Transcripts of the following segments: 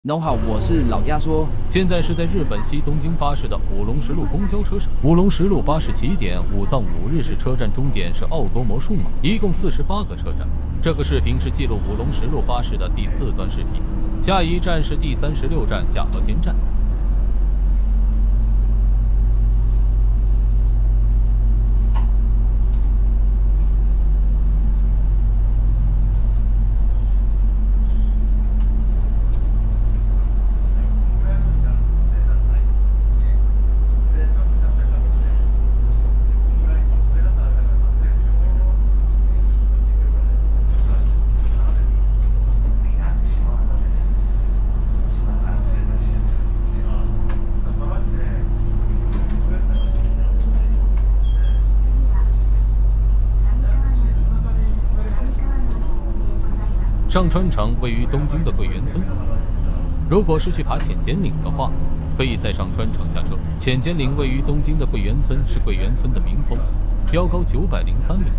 侬好，我是老鸭说。 现在是在日本西东京巴士的五龙十路公交车上。五龙十路巴士起点武藏五日市车站，终点是奥多摩数码，一共48个车站。这个视频是记录五龙十路巴士的第4段视频。下一站是第36站下和田站。上川场位于东京的桂圆村，如果是去爬浅间岭的话，可以在上川场下车。浅间岭位于东京的桂圆村，是桂圆村的名峰，标高903米。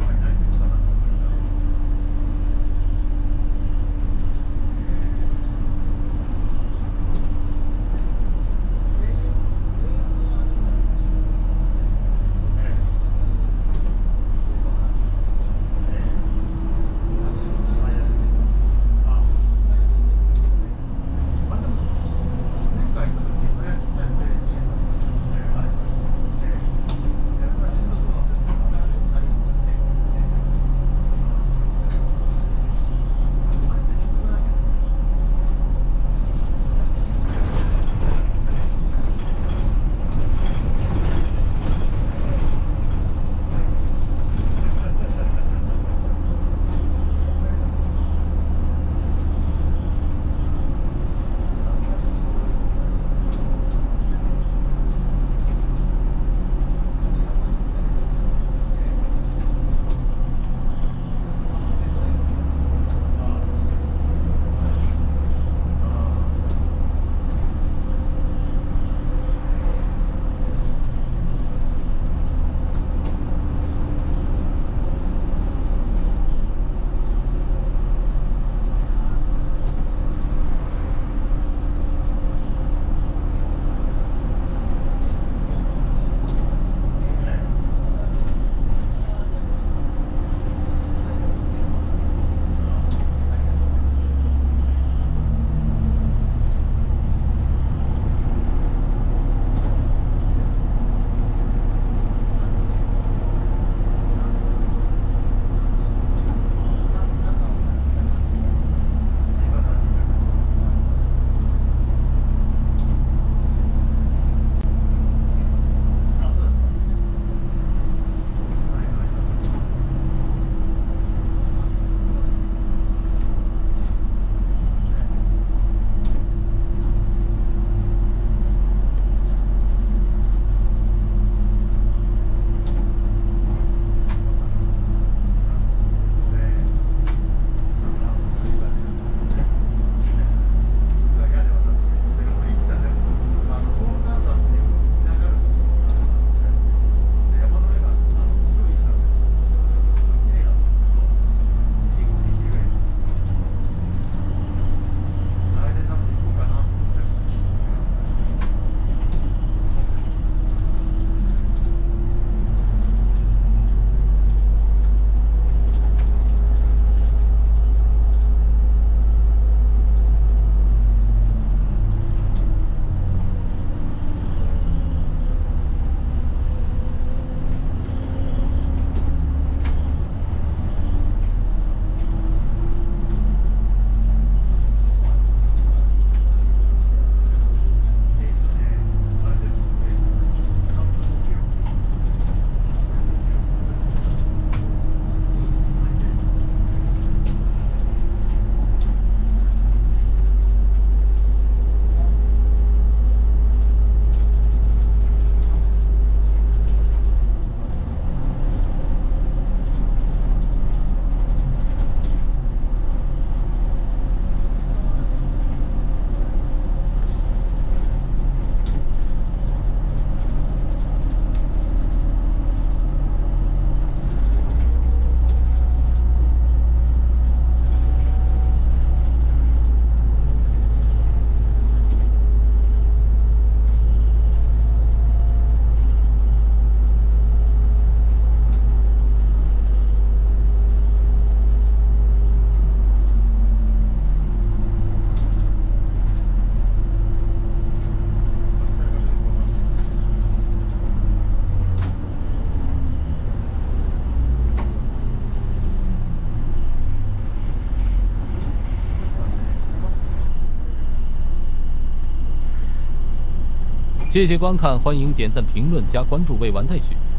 谢谢观看，欢迎点赞、评论、加关注，未完待续。